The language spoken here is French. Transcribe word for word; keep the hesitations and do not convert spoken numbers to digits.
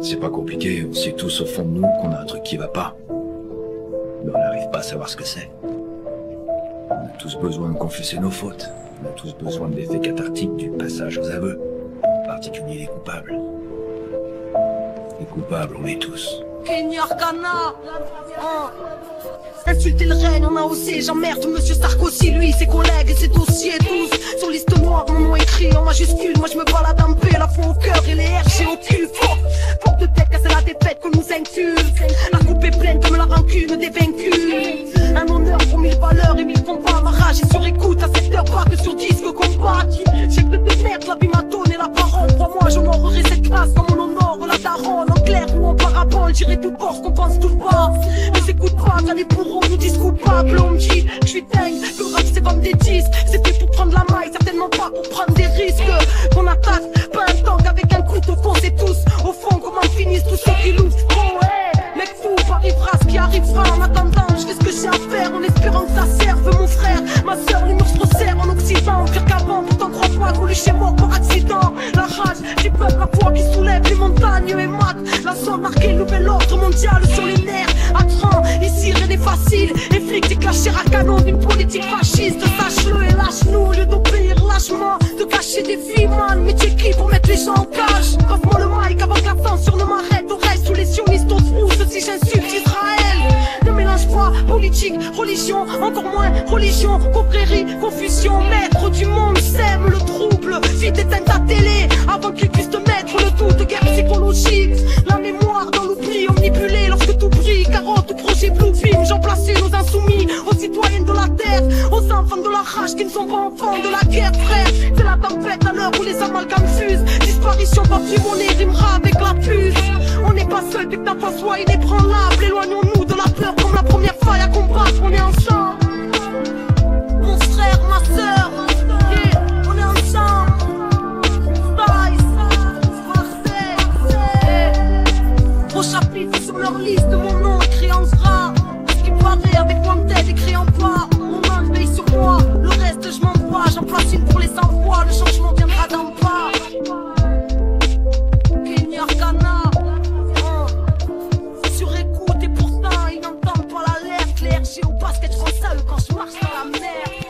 C'est pas compliqué, on sait tous au fond de nous qu'on a un truc qui va pas. Mais on n'arrive pas à savoir ce que c'est. On a tous besoin de confesser nos fautes. On a tous besoin de l'effet cathartique du passage aux aveux. En particulier les coupables. Les coupables, on l'est tous. Kenny Arcana, oh. Insulter le règne, on a osé, j'emmerde monsieur Sarkozy, lui, ses collègues et ses dossiers tous. Sur liste noire, mon nom écrit en majuscule, moi je me balade en paix, la foi au cœur et les R G au cul. Fort, fort de tête, car c'est la défaite qu'on nous insulte. La coupe est pleine comme la rancune des vaincus. Un honneur pour mille valeurs et mille combats, ma rage est sur écoute à cette heure, pas que sur disque combat. J'ai que de merde, la vie m'a donné la parole, crois-moi j'honorerai cette classe comme on honore la daronne. En clair ou en parabole, j'irai tout fort, qu'on pense tout bas. Ne écoute pas, t'as les bourreaux nous disent coupables. On me dit que je suis dingue, que le rap c'est comme des disques. C'est fait pour prendre la maille, certainement pas pour prendre des risques. Qu'on attaque, pas un tank avec un couteau foncé tous. Au fond, comment finissent tous ceux qui louent. Oh ouais, mec fou, arrivera ce qui arrivera. En attendant, je fais ce que j'ai à faire en espérant que ça serve. Mon frère, ma soeur, les murs se resserrent en Occident. Pire qu'avant, pourtant crois pas qu'on lui chez mort par accident. La rage du peuple, la foi qui soulève les montagnes et mat. La zone marquée, le nouvel ordre mondial sur les nerfs. À cran, ici rien n'est facile. Les flics déclenchent à canon d'une politique fasciste. Sache-le et lâche-nous au lieu d'obéir lâchement. De cacher des filles, man, métier qui pour mettre les gens en cage. Passe-moi le mic avant que la censure ne m'arrête. Oreille sous les sionistes, on se frousse si j'insulte Israël. Ne mélange pas politique, religion, encore moins religion, confrérie, confusion. Maître du monde sème le trouble. Vite éteins ta télé avant qu'il puisse te mettre le doute. Guerre psychologique, la mémoire dans l'oubli, omnibulé lorsque tout brille. Carotte, projet blue film, j'en place nos insoumis aux citoyens de la terre, aux enfants de la rage qui ne sont pas enfants de la guerre, frère. C'est la tempête à l'heure où les amalgames fusent. Disparition patrimonie rimera avec la puce. On n'est pas seul, dès que ta foi soit inébranlable. Éloignons-nous de la peur comme la première faille à combattre. On est ensemble, mon frère, ma soeur, yeah, on est ensemble. Au chapitre sur leur liste, mon nom écrit en gras. Ce qui paraît avec Wanted écrit en bas. Mon âme veille sur moi, le reste je m'en bats. J'en place une pour les sans-voix, le changement viendra d'en bas. Kenny Arcana, oh. Sur écoute et pourtant ils n'entendent pas l'alerte. Les R G au basket, je rends ça quand je marche dans la mer.